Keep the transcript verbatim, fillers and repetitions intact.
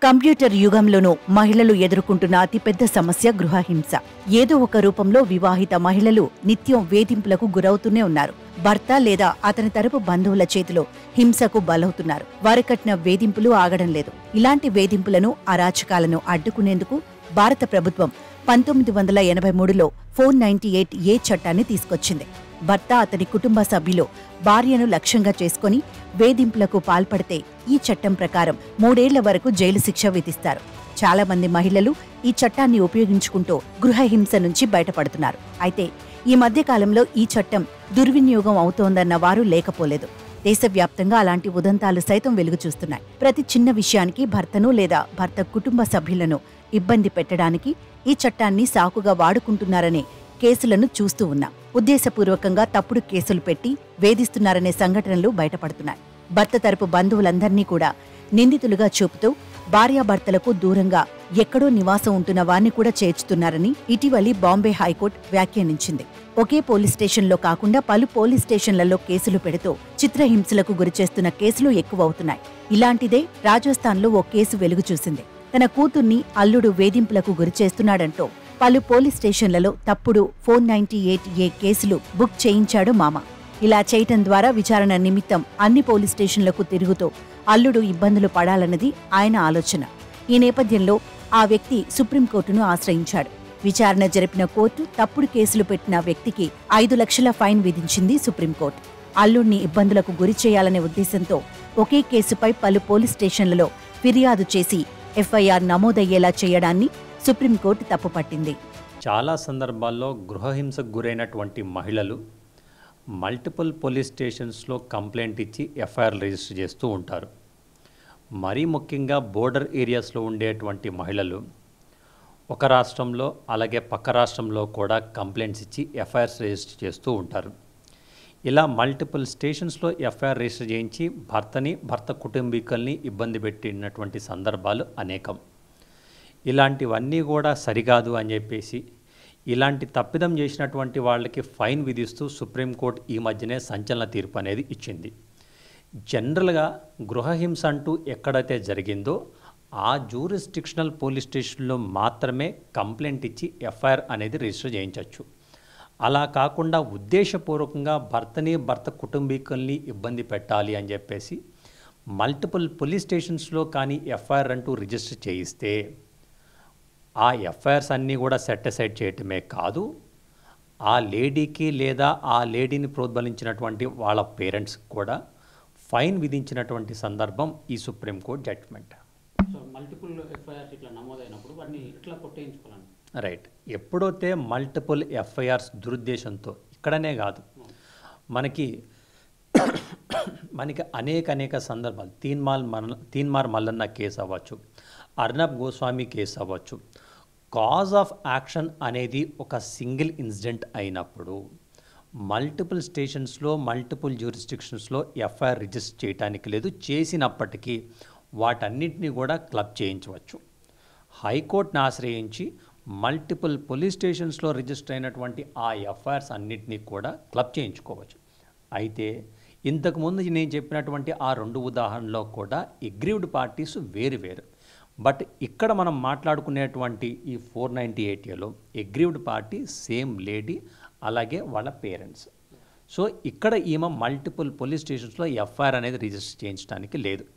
Computer యుగంలోనూ మహిళలు ఎదుర్కొంటున్న అతిపెద్ద సమస్య గృహహింస. ఏదో ఒక రూపంలో వివాహిత మహిళలు నిత్యం వేధింపులకు గురవుతూనే ఉన్నారు. భర్త లేదా అతని తరపు బంధువుల చేతిలో హింసకు బలవుతున్నారు. వారి కట్టిన వేధింపులు ఆగడం లేదు. ఇలాంటి వేధింపులను, అరాచకాలను అడ్డుకునేందుకు భారత ప్రభుత్వం పంతొమ్మిది వందల ఎనభై మూడులో ఫోర్ నైన్టీ ఎయిట్ ఏ చట్టాన్ని తీసుకొచ్చింది. భర్త అతని కుటుంబ సభ్యులు భార్యను లక్ష్యంగా చేసుకుని వేధింపులకు పాల్పడితే ఈ చట్టం ప్రకారం మూడేళ్ల వరకు జైలు శిక్ష విధిస్తారు. చాలా మంది మహిళలు ఈ చట్టాన్ని ఉపయోగించుకుంటూ గృహహింస నుంచి బయటపడుతున్నారు. అయితే ఈ మధ్య కాలంలో ఈ చట్టం దుర్వినియోగం అవుతోందన్న వారు లేకపోలేదు. దేశవ్యాప్తంగా అలాంటి ఉదంతాలు సైతం వెలుగు చూస్తున్నాయి. ప్రతి చిన్న విషయానికి భర్తను లేదా భర్త కుటుంబ సభ్యులను ఇబ్బంది పెట్టడానికి ఈ చట్టాన్ని సాకుగా వాడుకుంటున్నారనే కేసులను చూస్తూ ఉన్నాం. ఉద్దేశపూర్వకంగా తప్పుడు కేసులు పెట్టి వేధిస్తున్నారనే సంఘటనలు బయటపడుతున్నాయి. భర్త తరపు బంధువులందర్నీ కూడా నిందితులుగా చూపుతూ భార్యాభర్తలకు దూరంగా ఎక్కడో నివాసం ఉంటున్న వారిని కూడా చేర్చుతున్నారని ఇటీవలి బాంబే హైకోర్టు వ్యాఖ్యానించింది. ఒకే పోలీస్ స్టేషన్లో కాకుండా పలు పోలీస్ స్టేషన్లలో కేసులు పెడుతూ చిత్రహింసలకు గురిచేస్తున్న కేసులు ఎక్కువవుతున్నాయి. ఇలాంటిదే రాజస్థాన్లో ఓ కేసు వెలుగు చూసింది. తన కూతుర్ని అల్లుడు వేధింపులకు గురిచేస్తున్నాడంటూ పలు పోలీస్ స్టేషన్లలో తప్పుడు ఫోర్ నైన్టీ ఎయిట్ ఏ కేసులు బుక్ చేయించాడు మామ. ఇలా చేయటం ద్వారా విచారణ నిమిత్తం అన్ని పోలీస్ స్టేషన్లకు తిరుగుతూ అల్లుడు ఇబ్బందులు పడాలన్నది ఆయన ఆలోచన. ఈ నేపథ్యంలో ఆ వ్యక్తి సుప్రీంకోర్టును ఆశ్రయించాడు. విచారణ జరిపిన కోర్టు తప్పుడు కేసులు పెట్టిన వ్యక్తికి ఐదు లక్షల ఫైన్ విధించింది సుప్రీంకోర్టు. అల్లుడిని ఇబ్బందులకు గురి చేయాలనే ఉద్దేశంతో ఒకే కేసుపై పలు పోలీస్ స్టేషన్లలో ఫిర్యాదు చేసి ఎఫ్ఐఆర్ నమోదయ్యేలా చేయడాన్ని సుప్రీంకోర్టు తప్పుపట్టింది. చాలా సందర్భాల్లో గృహహింసకు గురైనటువంటి మహిళలు మల్టిపుల్ పోలీస్ స్టేషన్స్లో కంప్లైంట్ ఇచ్చి ఎఫ్ఐఆర్ రిజిస్టర్ చేస్తూ ఉంటారు. మరీ ముఖ్యంగా బోర్డర్ ఏరియాస్లో ఉండేటువంటి మహిళలు ఒక రాష్ట్రంలో అలాగే పక్క రాష్ట్రంలో కూడా కంప్లైంట్స్ ఇచ్చి ఎఫ్ఐఆర్స్ రిజిస్టర్ చేస్తూ ఉంటారు. ఇలా మల్టిపుల్ స్టేషన్స్లో ఎఫ్ఐఆర్ రిజిస్టర్ చేయించి భర్తని భర్త కుటుంబీకుల్ని ఇబ్బంది పెట్టినటువంటి సందర్భాలు అనేకం. ఇలాంటివన్నీ కూడా సరికాదు అని చెప్పేసి ఇలాంటి తప్పిదం చేసినటువంటి వాళ్ళకి ఫైన్ విధిస్తూ సుప్రీంకోర్టు ఈ మధ్యనే సంచలన తీర్పు అనేది ఇచ్చింది. జనరల్గా గృహహింస అంటూ ఎక్కడైతే జరిగిందో ఆ జ్యూరిస్డిక్షనల్ పోలీస్ స్టేషన్లో మాత్రమే కంప్లైంట్ ఇచ్చి ఎఫ్ఐఆర్ అనేది రిజిస్టర్ చేయించవచ్చు. అలా కాకుండా ఉద్దేశపూర్వకంగా భర్తని భర్త కుటుంబీకుల్ని ఇబ్బంది పెట్టాలి అని చెప్పేసి మల్టిపుల్ పోలీస్ స్టేషన్స్లో కానీ ఎఫ్ఐఆర్ అంటూ రిజిస్టర్ చేయిస్తే ఆ ఎఫ్ఐఆర్స్ అన్నీ కూడా సెట్ అసైడ్ చేయటమే కాదు, ఆ లేడీకి లేదా ఆ లేడీని ప్రోద్బలించినటువంటి వాళ్ళ పేరెంట్స్ కూడా ఫైన్ విధించినటువంటి సందర్భం ఈ supreme court judgement. So multiple FIRs ఇట్లా నమోదైనప్పుడు వాటిని ఎట్లా కొట్టేయించుకోవాలని రైట్. ఎప్పుడైతే మల్టిపుల్ ఎఫ్ఐఆర్స్ దురుద్దేశంతో ఇక్కడనే కాదు, మనకి మనకి అనేక అనేక సందర్భాలు తీన్మాల్ మల్ల తీన్మార్ మల్లన్న కేసు అవ్వచ్చు, అర్నబ్ గోస్వామి కేసు అవ్వచ్చు, కాజ్ ఆఫ్ యాక్షన్ అనేది ఒక సింగిల్ ఇన్సిడెంట్ అయినప్పుడు మల్టిపుల్ స్టేషన్స్లో మల్టిపుల్ జ్యూరిస్డిక్షన్స్లో ఎఫ్ఐఆర్ రిజిస్టర్ చేయడానికి లేదు. చేసినప్పటికీ వాటన్నిటిని కూడా క్లబ్ చేయించవచ్చు. హైకోర్టును ఆశ్రయించి మల్టిపుల్ పోలీస్ స్టేషన్స్లో రిజిస్టర్ అయినటువంటి ఆ ఎఫ్ఐఆర్స్ అన్నిటినీ కూడా క్లబ్ చేయించుకోవచ్చు. అయితే ఇంతకుముందు నేను చెప్పినటువంటి ఆ రెండు ఉదాహరణలో కూడా అగ్రీవ్డ్ పార్టీస్ వేరు వేరు. బట్ ఇక్కడ మనం మాట్లాడుకునేటువంటి ఈ ఫోర్ నైంటీ ఎయిట్ ఏలో అగ్రీవ్డ్ పార్టీ సేమ్ లేడీ అలాగే వాళ్ళ పేరెంట్స్. సో ఇక్కడ ఈమె మల్టిపుల్ పోలీస్ స్టేషన్స్లో ఎఫ్ఐఆర్ అనేది రిజిస్టర్ చేయించడానికి లేదు.